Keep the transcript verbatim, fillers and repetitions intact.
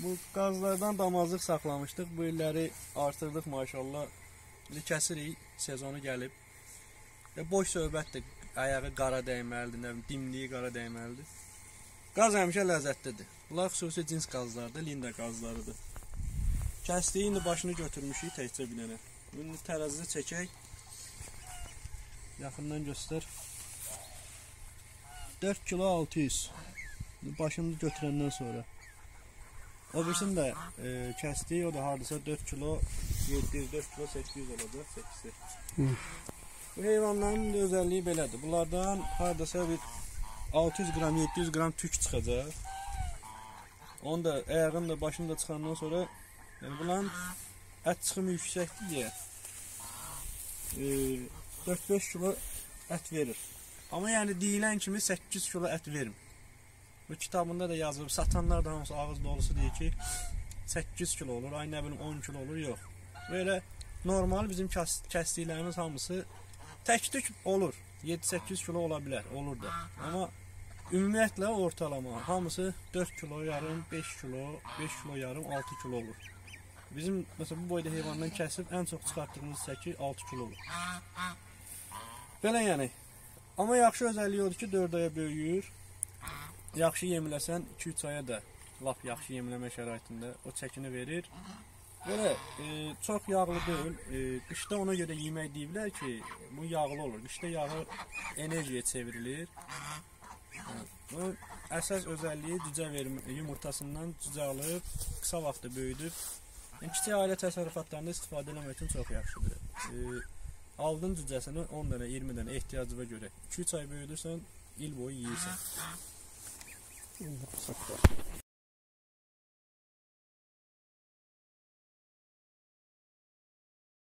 Bu qazlardan damazlıq saxlamışdıq. Bu illəri artırdıq maşallah. İndi kəsirik, sezonu gəlib. Və boş söhbətdir. Ayağı qara dəyməlidir, nə bilim, dimliyi qara dəyməlidir. Qaz həmişə ləzzətlidir. Bunlar xüsusi cins qazlardır, linda qazlarıdır. Kəsdiyi indi başını götürmüşük təkcə bir dənə. Bunu tərəzidə çəkək. Yaxından göstər. dörd kilo altı yüz. Başını götürəndən sonra. O birisini də e, kəsdik, o da hardasa dörd kilo yeddi yüz, dörd kilo səkkiz yüz olacaq, səkkizi. Bu heyvanların özəlliyi belədir. Bunlardan hardasa bir altı yüz qram, yeddi yüz qram tük çıxacaq. Onu da, ayağını da, başını da çıxandan sonra yəni bunların ət çıxımı yüksəkdir deyə e, dörd beş kilo ət verir. Amma yəni deyilən kimi səkkiz kilo ət verim. Bu kitabında da yazılıb, satanlar da hamısı ağız dolusu deyir ki səkkiz kilo olur, ay nə bilim on kilo olur, yox. Böyle normal bizim kəs kəsdiklərimiz hamısı tək-tük olur, yeddi səkkiz kilo ola bilər, olur da. Amma ümumiyyətlə ortalama hamısı dörd kilo yarım, beş kilo, beş kilo yarım, altı kilo olur. Bizim məsələn bu boyda heyvandan kəsib ən çox çıxartdığımız səki altı kilo olur. Belə yəni. Amma yaxşı özəlliyi odur ki dörd aya böyüyür. Yaxşı yemləsən iki üç aya da lap yaxşı yemləmə şəraitində o çəkini verir. Belə e, çox yağlı deyil. E, qışda ona görə yemək deyiblər ki, bu yağlı olur. Qışda yağı enerjiyə çevrilir. Bu əsas özəlliyi cücə vermə, yumurtasından cücə alıb qısa vaxtda böyüdüb. Yəni, kiçik ailə təsərrüfatlarında istifadə etmək üçün çox yaxşıdır. E, aldın cücəsini on dənə, iyirmi dənə ehtiyacına görə iki üç ay böyüdürsən, il boyu yeyirsən.